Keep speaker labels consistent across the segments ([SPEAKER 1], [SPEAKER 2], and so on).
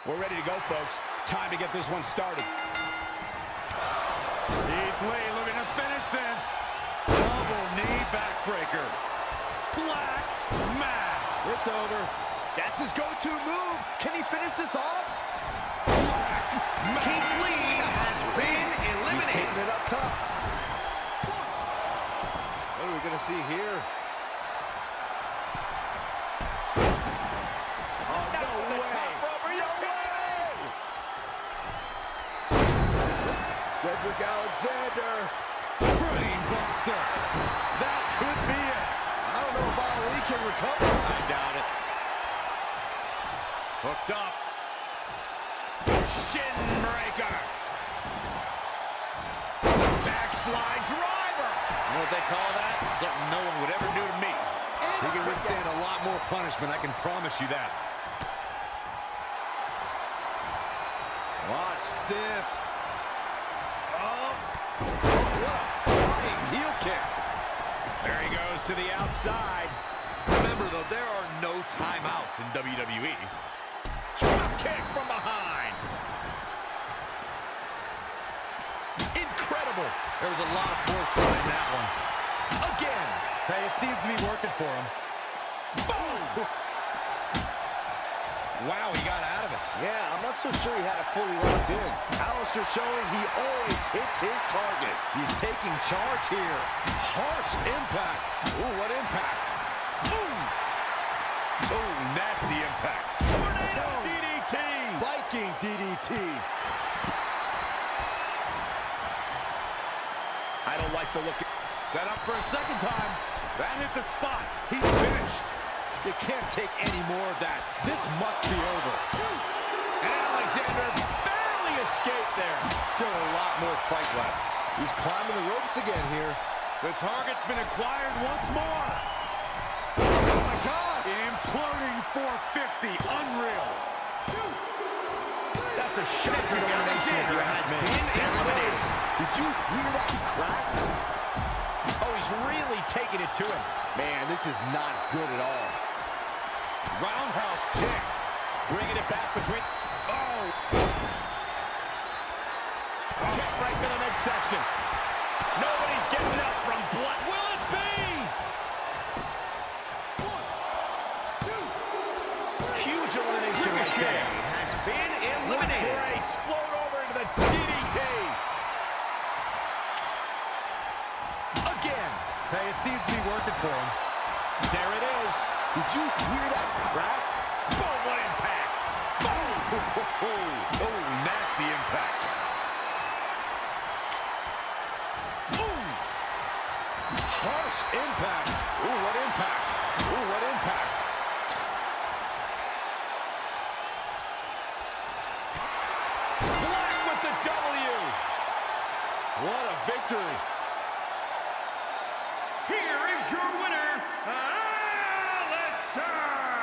[SPEAKER 1] We're ready to go, folks. Time to get this one started.
[SPEAKER 2] Keith Lee looking to finish this. Double knee backbreaker. Black Mass.
[SPEAKER 3] It's over. That's his go-to move. Can he finish this off?
[SPEAKER 2] Black Mass.
[SPEAKER 4] Keith Lee has been
[SPEAKER 3] He's
[SPEAKER 4] eliminated.
[SPEAKER 3] taking it up top. What are we going to see here? Oh, no way. No way. Cedric Alexander.
[SPEAKER 2] Brain buster. That could be it.
[SPEAKER 3] I don't know if Ali can recover.
[SPEAKER 2] I doubt it. Hooked up. Shin breaker. Backslide driver. You know what they call that? Something no one would ever do to me. He can withstand a lot more punishment, I can promise you that. Watch this. Oh. What a flying heel kick. There he goes to the outside. Remember, though, there are no timeouts in WWE. Drop kick from behind. Incredible. There was a lot of force behind that one. Again. Hey, it seems to be working for him. Boom! Wow, he got out of it.
[SPEAKER 3] Yeah, I'm not so sure he had it fully locked in. Alistair showing he always hits his target. He's taking charge here.
[SPEAKER 2] Harsh impact. Ooh, what impact. Boom! Ooh, nasty impact. Tornado DDT.
[SPEAKER 3] Viking DDT.
[SPEAKER 2] I don't like the look. Set up for a second time. That hit the spot. He's finished.
[SPEAKER 3] You can't take any more of that. This must be over.
[SPEAKER 2] And Alexander barely escaped there. Still a lot more fight left.
[SPEAKER 3] He's climbing the ropes again here.
[SPEAKER 2] The target's been acquired once more.
[SPEAKER 3] Oh my gosh!
[SPEAKER 2] Imploding 450. Unreal. That's a shocking elimination if you ask me.
[SPEAKER 3] Did you hear that crack?
[SPEAKER 1] Oh, he's really taking it to him.
[SPEAKER 3] Man, this is not good at all.
[SPEAKER 2] Roundhouse kick.
[SPEAKER 1] Bringing it back between...
[SPEAKER 2] Oh!
[SPEAKER 1] Kick right to the midsection. Nobody's getting up from blood. Will it be?
[SPEAKER 4] 1, 2.
[SPEAKER 1] Huge elimination right there.
[SPEAKER 4] Has been eliminated.
[SPEAKER 1] Grace float over into the DDT. Again.
[SPEAKER 2] Hey, it seems to be working for him.
[SPEAKER 1] There it is.
[SPEAKER 3] Did you hear that crack?
[SPEAKER 1] Boom, what impact. Boom.
[SPEAKER 2] Oh, nasty impact.
[SPEAKER 1] Boom. Harsh impact. Ooh, what impact. Ooh, what impact. Black with the W.
[SPEAKER 2] What a victory.
[SPEAKER 4] Here is your winner, Alistair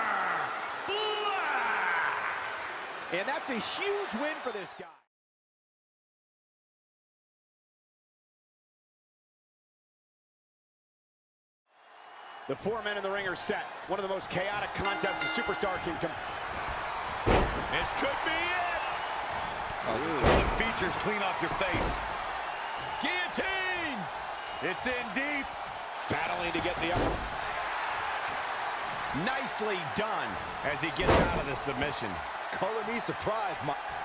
[SPEAKER 4] Black.
[SPEAKER 1] And that's a huge win for this guy. The 4 men in the ring are set. One of the most chaotic contests a superstar can come.
[SPEAKER 2] This could be it. Until the features clean off your face. Guillotine. It's in deep.
[SPEAKER 1] Battling to get the upper. Nicely done as he gets out of the submission.
[SPEAKER 3] Color me surprised,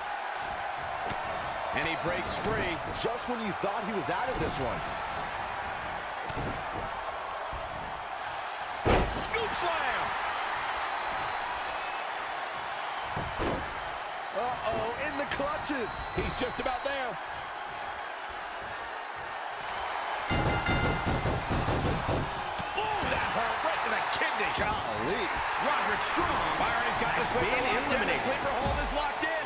[SPEAKER 1] And he breaks free.
[SPEAKER 3] just when you thought he was out of this one.
[SPEAKER 1] Scoop slam.
[SPEAKER 3] Uh-oh, in the clutches.
[SPEAKER 1] He's just about there. Ooh, that hurt right to the kidney.
[SPEAKER 3] Golly.
[SPEAKER 4] Roderick Strong
[SPEAKER 1] Byron's got the
[SPEAKER 4] has
[SPEAKER 1] sleeper
[SPEAKER 4] been
[SPEAKER 1] locked in. The
[SPEAKER 4] eliminated.
[SPEAKER 1] sleeper hold is locked in.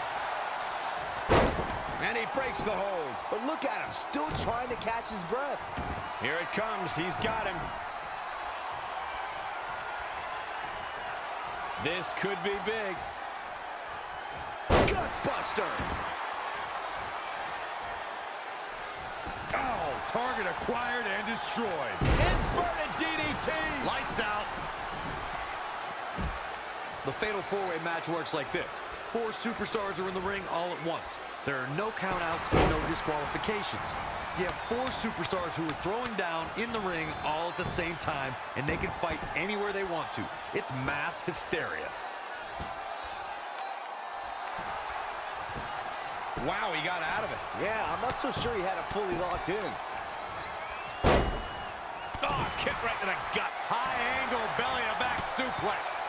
[SPEAKER 1] And he breaks the hold.
[SPEAKER 3] But look at him, still trying to catch his breath.
[SPEAKER 1] Here it comes. He's got him. This could be big.
[SPEAKER 3] Gutbuster.
[SPEAKER 2] Oh, target acquired and destroyed.
[SPEAKER 1] Inverted DDT.
[SPEAKER 2] Lights out. The Fatal 4-Way match works like this.
[SPEAKER 3] 4 superstars are in the ring all at once. There are no countouts and no disqualifications. You have 4 superstars who are throwing down in the ring all at the same time, and they can fight anywhere they want to. It's mass hysteria.
[SPEAKER 2] Wow, he got out of it.
[SPEAKER 3] Yeah, I'm not so sure he had it fully locked in.
[SPEAKER 2] Oh, kick right to the gut.
[SPEAKER 1] High angle belly-to-back suplex.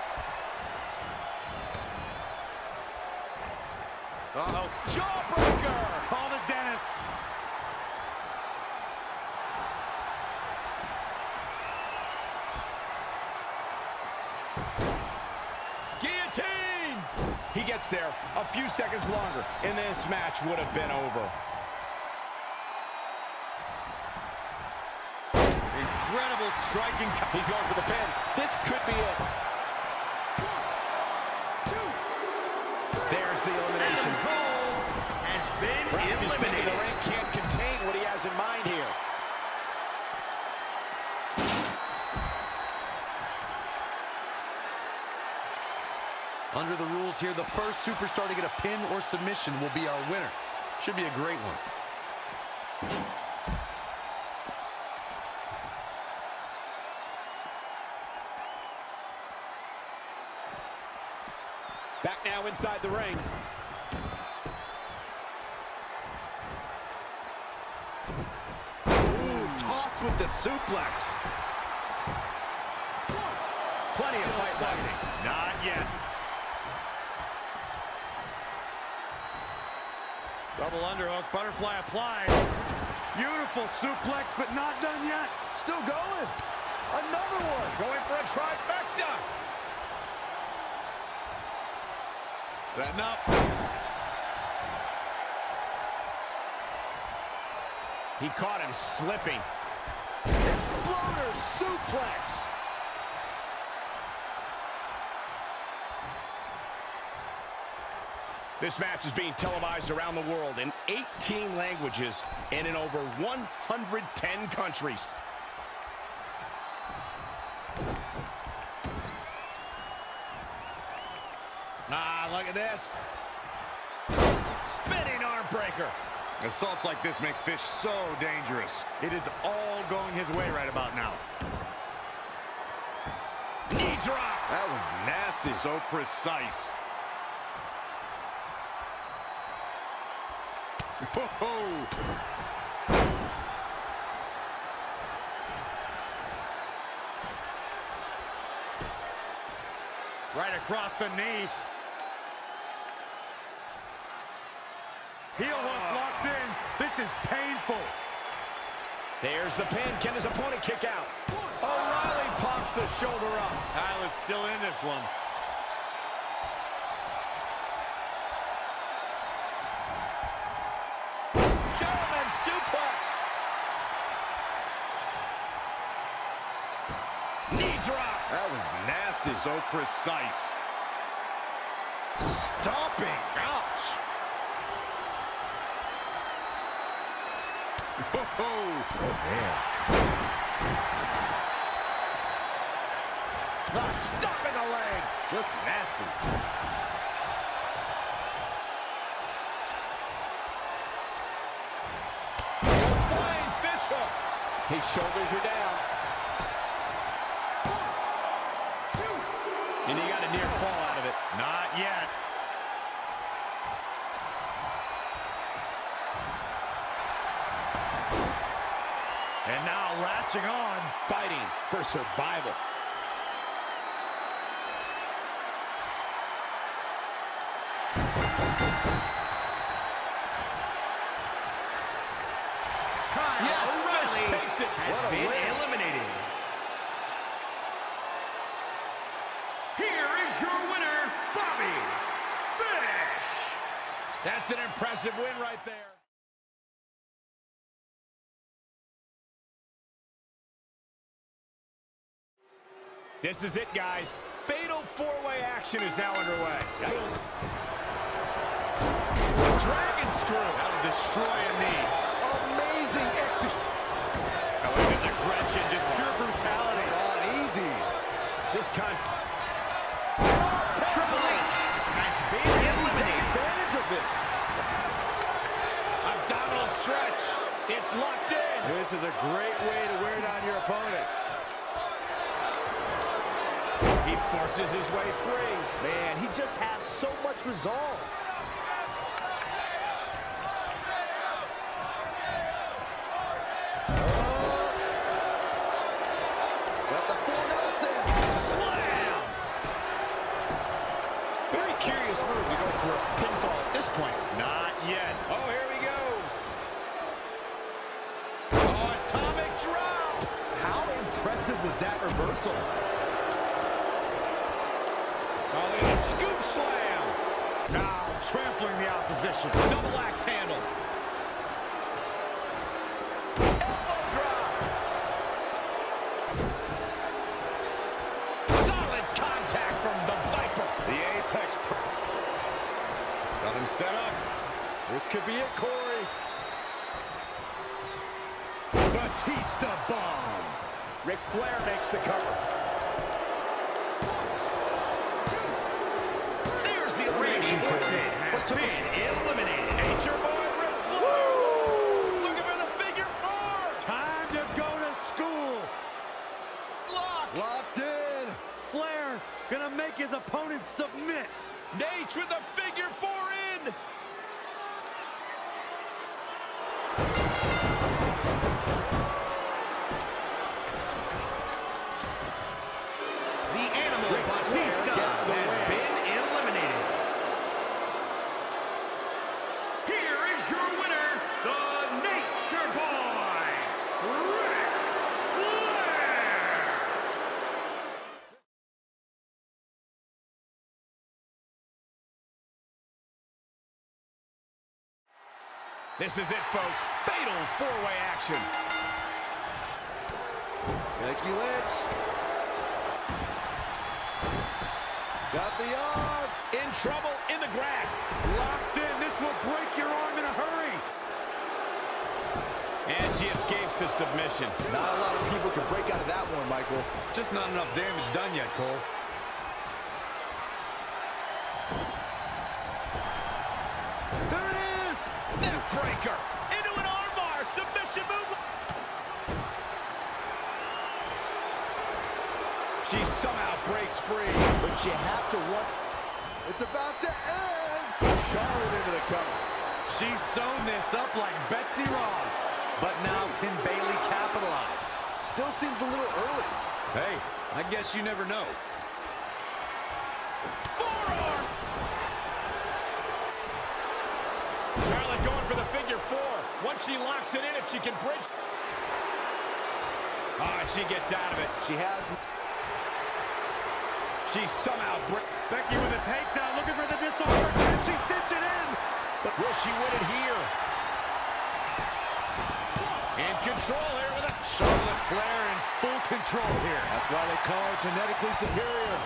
[SPEAKER 2] Uh-oh. Jawbreaker.
[SPEAKER 1] Call the dentist.
[SPEAKER 2] Guillotine. He gets there a few seconds longer, and this match would have been over.
[SPEAKER 1] Incredible striking.
[SPEAKER 2] He's going for the pin. This could be it.
[SPEAKER 1] 1, 2.
[SPEAKER 2] There's the elimination.
[SPEAKER 4] Adam Cole has been
[SPEAKER 2] Perhaps he's thinking
[SPEAKER 4] eliminated.
[SPEAKER 2] the ring can't contain what he has in mind here.
[SPEAKER 3] Under the rules here, the first superstar to get a pin or submission will be our winner. Should be a great one.
[SPEAKER 2] Back now inside the ring.
[SPEAKER 3] Ooh, tossed with the suplex.
[SPEAKER 1] Plenty of fight left. Not yet. Double underhook, butterfly applied. Beautiful suplex, but not done yet.
[SPEAKER 3] Still going. Another one.
[SPEAKER 2] Going for a trifecta.
[SPEAKER 1] Setting up.
[SPEAKER 2] He caught him slipping.
[SPEAKER 3] Exploder suplex.
[SPEAKER 2] This match is being televised around the world in 18 languages and in over 110 countries.
[SPEAKER 1] Ah, look at this. Spinning arm breaker. Assaults like this make Fish so dangerous. It is all going his way right about now.
[SPEAKER 2] Knee drop.
[SPEAKER 3] That was nasty.
[SPEAKER 1] So precise. Whoa. Right across the knee. Heel hook locked in. This is painful.
[SPEAKER 2] There's the pin. Can his opponent kick out? O'Reilly pops the shoulder up.
[SPEAKER 1] Kyle is still in this one.
[SPEAKER 2] German suplex. Knee drop.
[SPEAKER 3] That was nasty.
[SPEAKER 1] So precise.
[SPEAKER 3] Stomping. Ouch.
[SPEAKER 1] Oh,
[SPEAKER 3] Man.
[SPEAKER 1] stop in the leg.
[SPEAKER 3] Just nasty.
[SPEAKER 2] Flying fish hook. His shoulders are down.
[SPEAKER 1] 1, 2.
[SPEAKER 2] And he got a near fall out of it.
[SPEAKER 1] Not yet. And now latching on.
[SPEAKER 2] Fighting for survival.
[SPEAKER 4] Kyle
[SPEAKER 2] Yes,
[SPEAKER 4] O'Reilly
[SPEAKER 2] Fish takes it.
[SPEAKER 4] has
[SPEAKER 2] What a
[SPEAKER 4] been
[SPEAKER 2] win.
[SPEAKER 4] eliminated. Here is your winner, Bobby Fish.
[SPEAKER 2] That's an impressive win right there. This is it, guys. Fatal four-way action is now underway.
[SPEAKER 3] Yikes.
[SPEAKER 2] Dragon screw.
[SPEAKER 1] That'll destroy a knee.
[SPEAKER 3] Amazing execution.
[SPEAKER 1] Oh, look at his aggression, just pure brutality.
[SPEAKER 3] On easy.
[SPEAKER 2] This kind.
[SPEAKER 4] Triple H has been
[SPEAKER 2] great way to wear down your opponent. He forces his way free.
[SPEAKER 5] Man, he just has so much resolve. Got the full Nelson.
[SPEAKER 2] Slam! Very curious move to go for a pinfall at this point. Not yet. Oh, here we go. Oh, atomic drop.
[SPEAKER 5] How impressive was that reversal?
[SPEAKER 2] Oh, look at that scoop slam.
[SPEAKER 1] Now trampling the opposition.
[SPEAKER 2] Double axe handle. Elbow drop. Solid contact from the Viper.
[SPEAKER 1] The Apex Pro.
[SPEAKER 2] Got him set up.
[SPEAKER 3] This could be it, Corey.
[SPEAKER 1] Batista bomb.
[SPEAKER 2] Ric Flair makes the cover. There's the elimination.
[SPEAKER 4] Has been eliminated.
[SPEAKER 2] Nature Boy Ric Flair. Looking for the figure four.
[SPEAKER 3] Time to go to school.
[SPEAKER 2] Lock.
[SPEAKER 3] Locked in. Flair gonna make his opponent submit.
[SPEAKER 2] Nate with the figure four in.
[SPEAKER 4] The Animal
[SPEAKER 2] Ric Flair
[SPEAKER 4] Batista
[SPEAKER 2] gets the
[SPEAKER 4] has
[SPEAKER 2] win.
[SPEAKER 4] been eliminated. Here is your winner, the Nature Boy, Ric Flair.
[SPEAKER 2] This is it, folks. Fatal four-way action.
[SPEAKER 5] Becky Lynch. Got the arm.
[SPEAKER 2] In trouble in the grasp.
[SPEAKER 3] Locked in. This will break your arm in a hurry.
[SPEAKER 2] And she escapes the submission.
[SPEAKER 5] Not a lot of people can break out of that one, Michael.
[SPEAKER 3] Just not enough damage done yet, Cole.
[SPEAKER 2] There it is. Neck breaker. Into an armbar. Submission move. She somehow breaks free.
[SPEAKER 5] But you have to want. It's about to end. Charlotte into the cover.
[SPEAKER 3] She's sewn this up like Betsy Ross. But now can Bayley capitalize?
[SPEAKER 5] Still seems a little early.
[SPEAKER 3] Hey, I guess you never know.
[SPEAKER 2] Forearm. Charlotte going for the figure four. Once she locks it in, if she can bridge. Oh, and she gets out of it.
[SPEAKER 5] She has.
[SPEAKER 2] She somehow
[SPEAKER 3] Becky with a takedown, looking for the disorder. Can she cinch it in?
[SPEAKER 2] But will she win it here? In control here with a
[SPEAKER 3] Charlotte Flair in full control here.
[SPEAKER 5] That's why they call her genetically superior.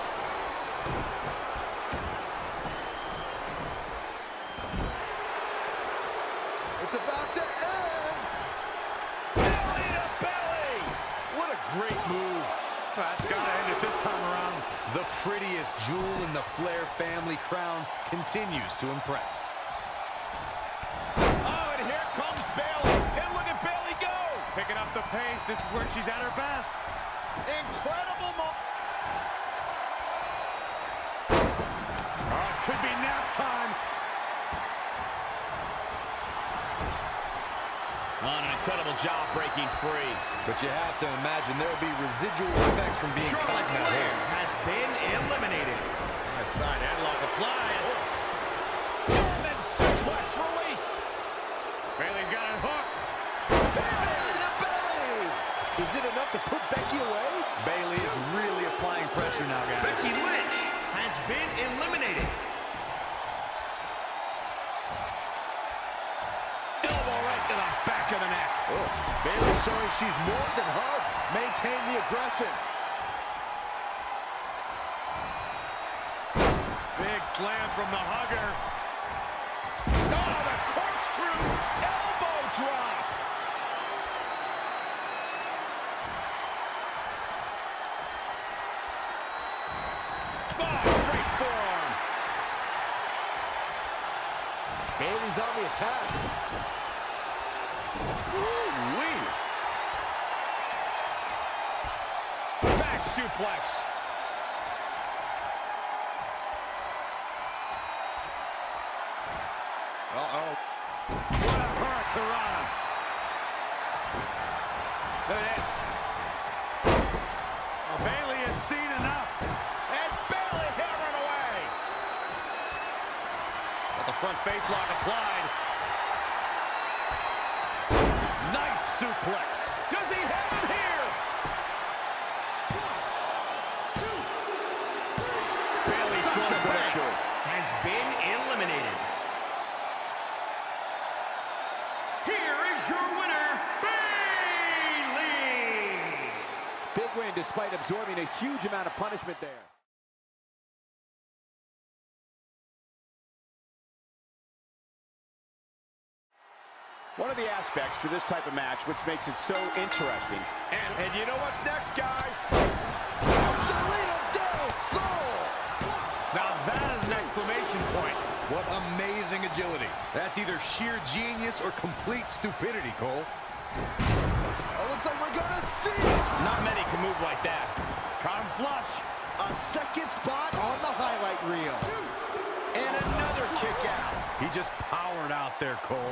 [SPEAKER 5] It's about to end.
[SPEAKER 2] belly to belly.
[SPEAKER 3] What a great move. That's got to end it this time around. The prettiest jewel in the Flair family crown continues to impress.
[SPEAKER 2] Oh, and here comes Bayley. And look at Bayley go.
[SPEAKER 3] Picking up the pace. This is where she's at her best.
[SPEAKER 2] Incredible moment.
[SPEAKER 3] Oh, it could be nap time.
[SPEAKER 2] On an incredible job breaking free.
[SPEAKER 3] But you have to imagine there will be residual effects from being
[SPEAKER 4] Charlotte
[SPEAKER 3] caught in that
[SPEAKER 4] Flair
[SPEAKER 3] hold.
[SPEAKER 4] has been eliminated.
[SPEAKER 2] That side headlock applied. German suplex released.
[SPEAKER 3] Bayley's got it hooked.
[SPEAKER 5] Belly to belly. Is it enough to put Becky away?
[SPEAKER 3] Bayley is really applying pressure now, guys.
[SPEAKER 4] Becky Lynch has been eliminated.
[SPEAKER 2] Elbow right to the back of the neck.
[SPEAKER 5] Bayley showing she's more than hugs. Maintain the aggression.
[SPEAKER 3] Big slam from the hugger.
[SPEAKER 2] Oh, the corkscrew elbow drop. Oh, straight forearm.
[SPEAKER 5] Bayley's on the attack. Woo-wee.
[SPEAKER 2] Back suplex.
[SPEAKER 1] Uh-oh.
[SPEAKER 3] What a hurricanrana.
[SPEAKER 2] Look at this.
[SPEAKER 3] Well, Bayley has seen enough.
[SPEAKER 2] And Bayley hammering away.
[SPEAKER 3] Got the front face lock applied. Nice suplex.
[SPEAKER 2] Does he have it here?
[SPEAKER 4] 1, 2, 3.
[SPEAKER 2] Bayley scores the victory.
[SPEAKER 4] Has been eliminated. Here is your winner, Bayley.
[SPEAKER 5] Big win despite absorbing a huge amount of punishment there. One of the aspects to this type of match which makes it so interesting.
[SPEAKER 2] And you know what's next, guys?
[SPEAKER 5] Salida del Sol!
[SPEAKER 3] Now that is an exclamation point. What amazing agility. That's either sheer genius or complete stupidity, Cole.
[SPEAKER 5] Oh, looks like we're gonna see it!
[SPEAKER 2] Not many can move like that.
[SPEAKER 3] Caught him flush.
[SPEAKER 5] A second spot on the highlight reel.
[SPEAKER 2] And another kick out.
[SPEAKER 3] He just powered out there, Cole.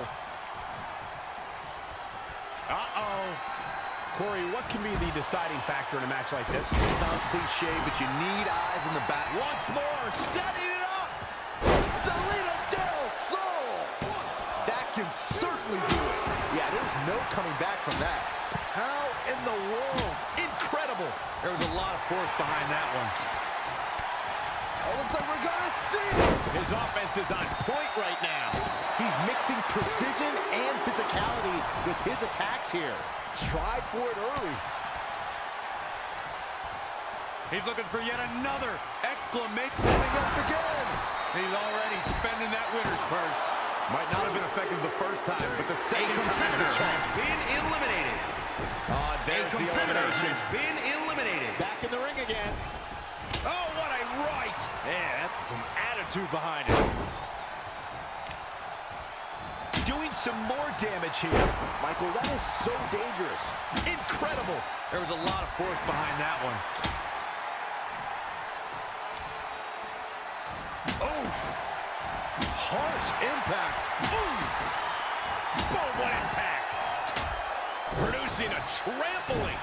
[SPEAKER 2] Uh-oh. Corey, what can be the deciding factor in a match like this?
[SPEAKER 3] It sounds cliche, but you need eyes in the back.
[SPEAKER 2] Once more, setting it up.
[SPEAKER 5] Salida del Sol! That can certainly do it. Yeah, there's no coming back from that. How in the world?
[SPEAKER 2] Incredible.
[SPEAKER 3] There was a lot of force behind that one.
[SPEAKER 5] Oh, looks like we're gonna see it!
[SPEAKER 2] His offense is on point right now.
[SPEAKER 5] He's mixing precision and physicality with his attacks here. Tried for it early.
[SPEAKER 3] He's looking for yet another exclamation.
[SPEAKER 5] Setting up again.
[SPEAKER 3] He's already spending that winner's purse. Might not have been effective the first time, but the second time the
[SPEAKER 4] Competitor
[SPEAKER 3] charm.
[SPEAKER 4] has been eliminated.
[SPEAKER 2] There's the
[SPEAKER 4] Competitor
[SPEAKER 2] elimination.
[SPEAKER 4] has been eliminated.
[SPEAKER 5] Back in the ring again.
[SPEAKER 2] Oh, what a right.
[SPEAKER 3] Yeah, that's some attitude behind it.
[SPEAKER 2] Doing some more damage here.
[SPEAKER 5] Michael, that is so dangerous.
[SPEAKER 2] Incredible.
[SPEAKER 3] There was a lot of force behind that one.
[SPEAKER 2] Oh, harsh impact. Ooh. Boom, what impact. Producing a trampling.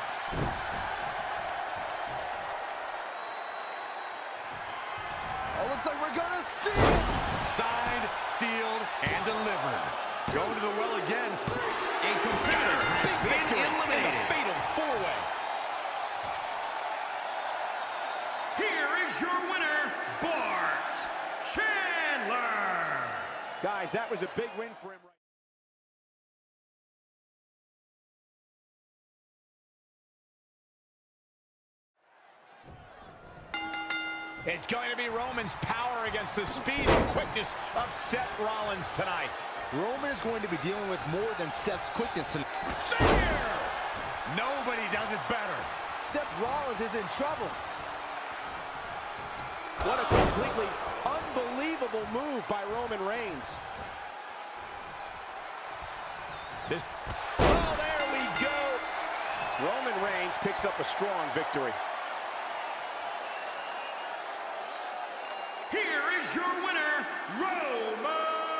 [SPEAKER 5] Oh, looks like we're gonna see it.
[SPEAKER 3] Signed, sealed, and delivered. Going to the well again.
[SPEAKER 4] A competitor has been eliminated.
[SPEAKER 2] Fatal four-way.
[SPEAKER 4] Here is your winner, Bart Chandler.
[SPEAKER 5] Guys, that was a big win for him.
[SPEAKER 2] It's going to be Roman's power against the speed and quickness of Seth Rollins tonight.
[SPEAKER 5] Roman is going to be dealing with more than Seth's quickness tonight.
[SPEAKER 2] There!
[SPEAKER 3] Nobody does it better.
[SPEAKER 5] Seth Rollins is in trouble. What a completely unbelievable move by Roman Reigns.
[SPEAKER 2] Oh, there we go.
[SPEAKER 5] Roman Reigns picks up a strong victory.
[SPEAKER 4] Here is your winner, Roman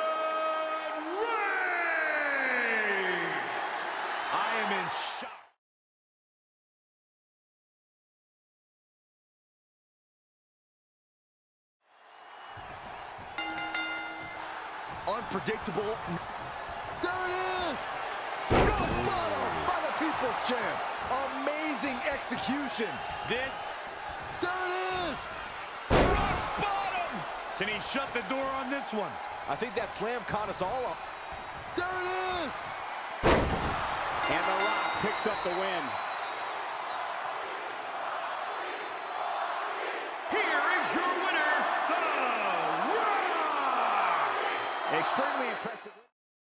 [SPEAKER 4] Reigns.
[SPEAKER 3] I am in shock. Unpredictable.
[SPEAKER 5] There it is! Rock bottom by the People's Champ. Amazing execution.
[SPEAKER 3] This,
[SPEAKER 5] There it is!
[SPEAKER 2] Rock bottom!
[SPEAKER 3] can he shut the door on this one?
[SPEAKER 5] I think that slam caught us all up. There it is! And The Rock picks up the win.
[SPEAKER 4] Here is your winner, The Rock.
[SPEAKER 5] Extremely impressive.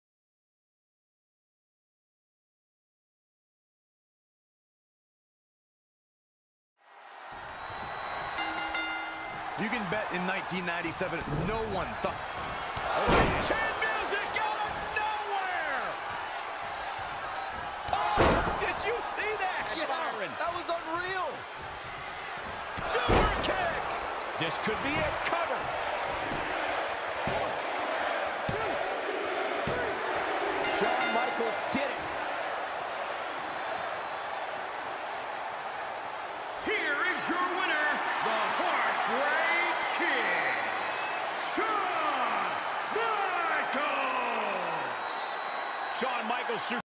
[SPEAKER 3] You can bet in 1997, no one thought.
[SPEAKER 2] Chain music out of nowhere! Oh, did you see that, Byron?
[SPEAKER 5] That was unreal.
[SPEAKER 2] This could be it. Cover.
[SPEAKER 5] 1, 2, 3. Shawn Michaels did it.
[SPEAKER 4] Here is your winner, the Heartbreak Kid, Shawn Michaels.
[SPEAKER 2] Shawn Michaels